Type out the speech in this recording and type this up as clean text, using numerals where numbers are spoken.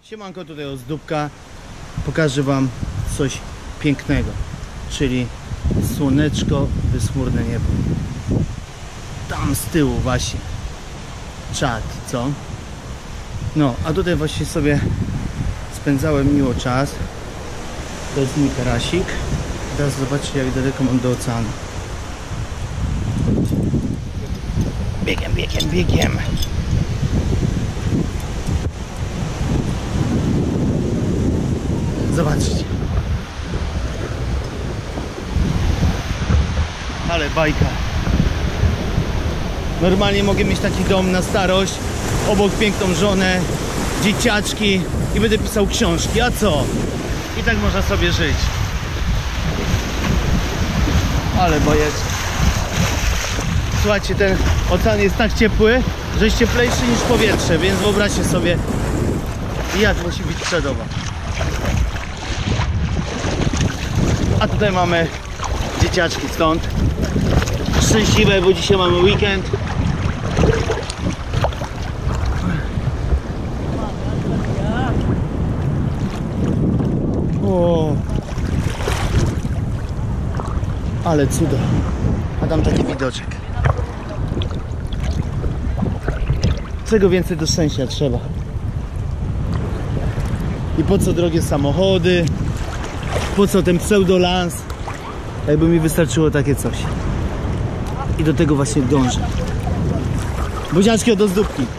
Siemanko, tutaj Ozdóbka. Pokażę wam coś pięknego, czyli słoneczko, bezchmurne niebo. Tam z tyłu właśnie czad, co? No, a tutaj właśnie sobie spędzałem miło czas. To jest mój tarasik. Teraz zobaczcie, jak daleko mam do oceanu. Biegiem, biegiem, biegiem. Zobaczcie. Ale bajka. Normalnie mogę mieć taki dom na starość, obok piękną żonę, dzieciaczki i będę pisał książki, a co? I tak można sobie żyć. Ale bajeczka. Słuchajcie, ten ocean jest tak ciepły, że jest cieplejszy niż powietrze, więc wyobraźcie sobie, jak musi być czadowa. A tutaj mamy dzieciaczki stąd. Szczęśliwe, bo dzisiaj mamy weekend. O, ale cudo. A tam taki widoczek. Czego więcej do szczęścia trzeba? I po co drogie samochody? Po co ten pseudolans? Jakby mi wystarczyło takie coś. I do tego właśnie dążę. Buziaczki od Ozdóbki.